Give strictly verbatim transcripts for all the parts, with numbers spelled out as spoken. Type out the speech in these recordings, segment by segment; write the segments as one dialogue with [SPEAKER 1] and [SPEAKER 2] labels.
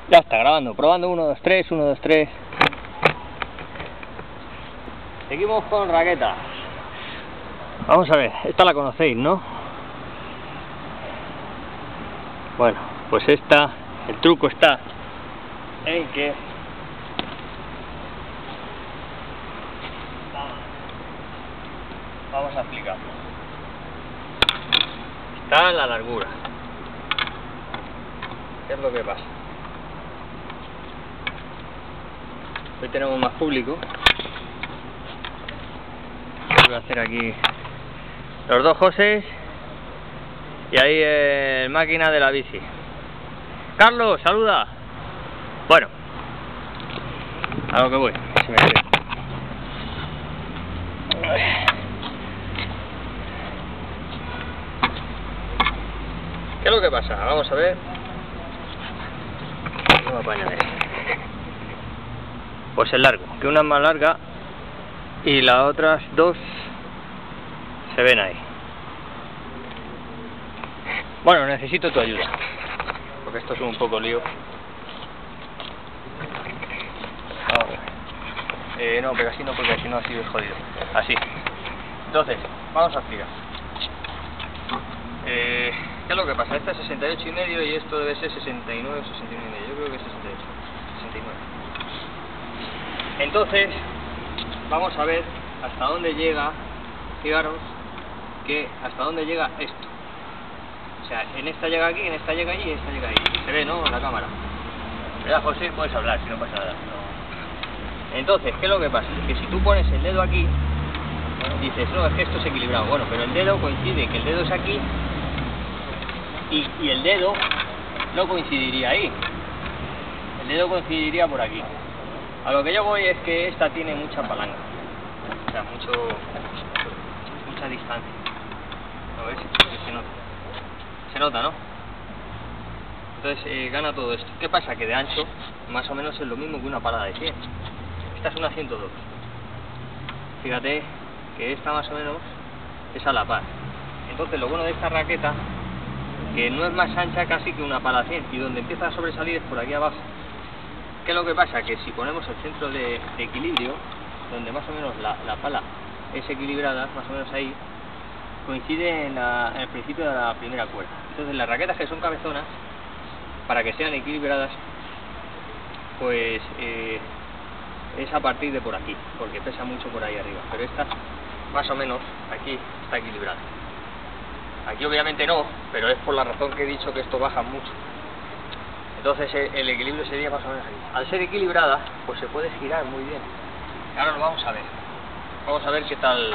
[SPEAKER 1] Ya está grabando, probando uno, dos, tres, uno, dos, tres. Seguimos con raquetas. Vamos a ver, esta la conocéis, ¿no? Bueno, pues esta, el truco está en que vamos a explicarlo. Está la largura. ¿Qué es lo que pasa? Hoy tenemos más público. Voy a hacer aquí los dos Josés y ahí el máquina de la bici. Carlos, saluda. Bueno, a lo que voy. Se me ve. ¿Qué es lo que pasa? Vamos a ver. ¿Cómo apaño esto? Pues el largo, que una es más larga y las otras dos se ven ahí. Bueno, necesito tu ayuda, porque esto es un poco lío. Vamos a ver. Eh, no, pero así no, porque así no, así es jodido. Así. Entonces, vamos a explicar. Eh, ¿Qué es lo que pasa? Esta es sesenta y ocho y medio y esto debe ser sesenta y nueve, sesenta y nueve y medio. Yo creo que es sesenta y ocho, sesenta y nueve. Entonces, vamos a ver hasta dónde llega, fijaros, que hasta dónde llega esto. O sea, en esta llega aquí, en esta llega allí y en esta llega ahí. Se ve, ¿no? En la cámara. Mira, José, puedes hablar, si no pasa nada. No. Entonces, ¿qué es lo que pasa? Que si tú pones el dedo aquí, dices, no, es que esto es equilibrado. Bueno, pero el dedo coincide que el dedo es aquí y, y el dedo no coincidiría ahí. El dedo coincidiría por aquí. A lo que yo voy es que esta tiene mucha palanca, o sea, mucho, mucha distancia. ¿Lo ves? Se nota, se nota, ¿no? Entonces eh, gana todo esto. ¿Qué pasa? Que de ancho más o menos es lo mismo que una parada de cien. Esta es una ciento dos. Fíjate que esta más o menos es a la par. Entonces lo bueno de esta raqueta, que no es más ancha casi que una pala cien, y donde empieza a sobresalir es por aquí abajo. ¿Qué es lo que pasa? Que si ponemos el centro de, de equilibrio, donde más o menos la, la pala es equilibrada, más o menos ahí, coincide en, la, en el principio de la primera cuerda. Entonces las raquetas que son cabezonas, para que sean equilibradas, pues eh, es a partir de por aquí, porque pesa mucho por ahí arriba. Pero esta, más o menos, aquí está equilibrada. Aquí obviamente no, pero es por la razón que he dicho que esto baja mucho. Entonces el equilibrio sería más o menos ahí. Al ser equilibrada, pues se puede girar muy bien. Ahora lo vamos a ver. Vamos a ver qué tal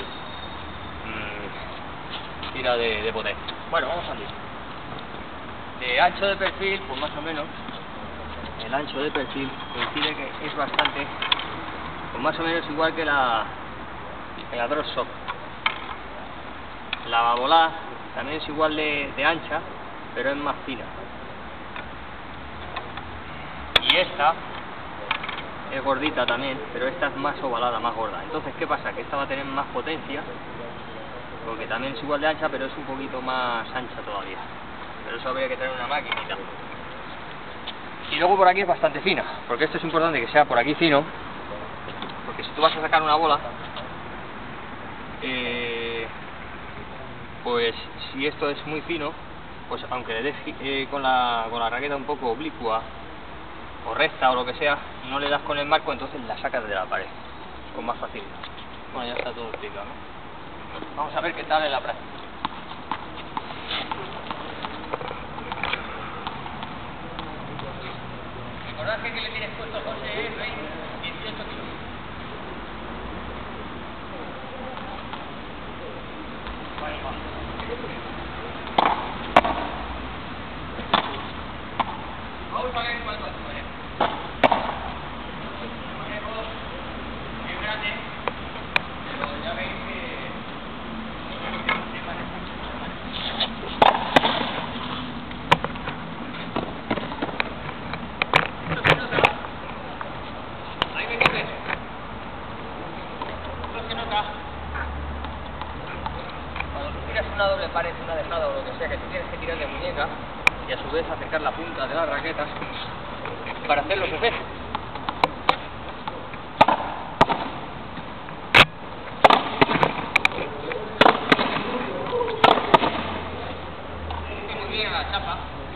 [SPEAKER 1] mmm, tira de, de poder. Bueno, vamos a ver. De ancho de perfil, pues más o menos, el ancho de perfil coincide que es bastante, pues más o menos igual que la, que la Drop Shop. La Babolat también es igual de, de ancha, pero es más fina. Y esta es gordita también, pero esta es más ovalada, más gorda. Entonces, ¿qué pasa? Que esta va a tener más potencia, porque también es igual de ancha, pero es un poquito más ancha todavía. Pero eso habría que tener una maquinita. Y luego por aquí es bastante fina, porque esto es importante que sea por aquí fino, porque si tú vas a sacar una bola, eh, pues si esto es muy fino, pues aunque le des eh, con, la, con la raqueta un poco oblicua, o recta o lo que sea, no le das con el marco, entonces la sacas de la pared con más facilidad. Bueno, ya está todo explicado, ¿no? Vamos a ver qué tal en la práctica. Recordad que le tienes puesto, José, es dieciocho kilos. Vale, va. Vamos a ver cuánto es, ¿vale? Es grande, pero ya veis que... ¿Esto se nota? ¿Ahí me entiendes? ¿Esto se nota? Cuando tú tiras una doble pared, una dejada o lo que sea, que tú tienes que tirar de muñeca, y a su vez acercar la punta de las raquetas, para hacer los efectos. Muy bien la chapa.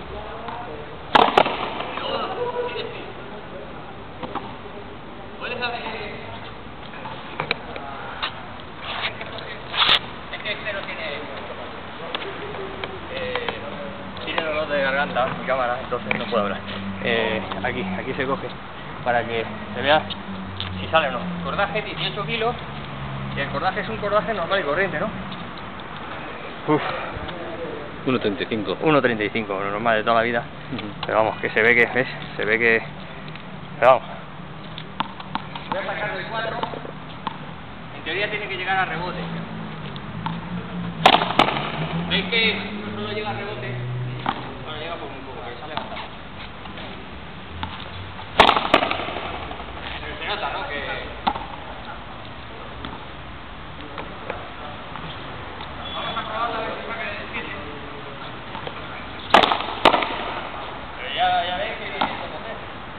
[SPEAKER 1] Y luego tienes que... Puedes hacer... Es que este no tiene... Eh, tiene dolor de garganta, mi cámara, entonces no puedo hablar. Eh, aquí, aquí se coge para que se vea si sale o no. Cordaje dieciocho kilos y el cordaje es un cordaje normal y corriente, ¿no? Uf.
[SPEAKER 2] uno treinta y cinco.
[SPEAKER 1] uno treinta y cinco, lo normal de toda la vida. Uh-huh. Pero vamos, que se ve que, ¿ves? Se ve que... Pero vamos. Voy a sacar del cuadro. En teoría tiene que llegar a rebote. ¿Veis que no solo llega a rebote? Bueno, llega por muy poco, que sale bastante. Pero se nota, ¿no? Que... Vamos a probarlo a ver si saca de siete. Pero ya, ya veis que se coge.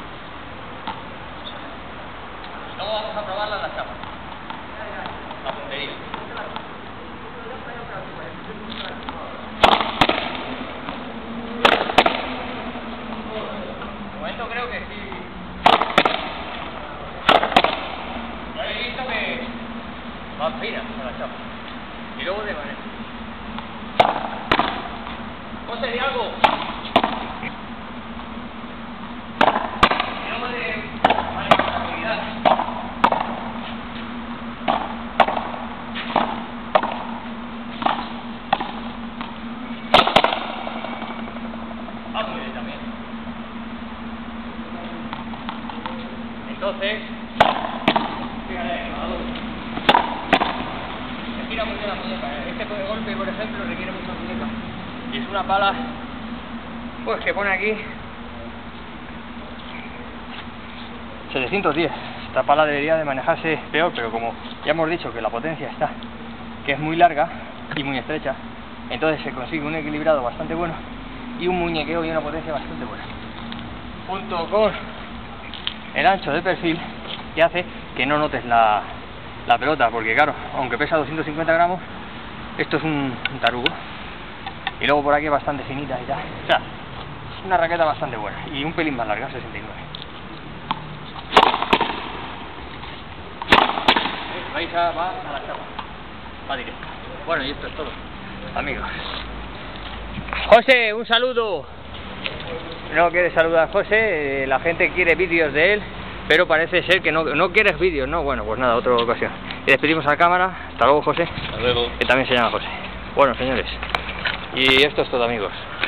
[SPEAKER 1] Luego vamos a probarla en la chapa. La puntería. De momento creo que sí. Ya habéis visto que va fina a la chapa. Y luego de manera. José, di algo. Digamos de manejabilidad. Va muy bien también. Entonces, fíjate, se gira mucho la muñeca. Este golpe, por ejemplo, requiere mucha muñeca. Y es una pala, pues que pone aquí setecientos diez. Esta pala debería de manejarse peor, pero como ya hemos dicho que la potencia está, que es muy larga y muy estrecha, entonces se consigue un equilibrado bastante bueno y un muñequeo y una potencia bastante buena. Junto con el ancho de perfil que hace que no notes la, la pelota, porque claro, aunque pesa doscientos cincuenta gramos, esto es un, un tarugo. Y luego por aquí bastante finita y tal. O sea, una raqueta bastante buena y un pelín más larga, sesenta y nueve. Vais a, va a la chapa, va directo. Bueno, y esto es todo, amigos. José, un saludo. No quiere saludar a José, eh, la gente quiere vídeos de él, pero parece ser que no, no quieres vídeos, ¿no? Bueno, pues nada, otra ocasión. Y despedimos a la cámara. Hasta luego, José.
[SPEAKER 2] Hasta luego.
[SPEAKER 1] Que también se llama José. Bueno, señores, y esto es todo, amigos.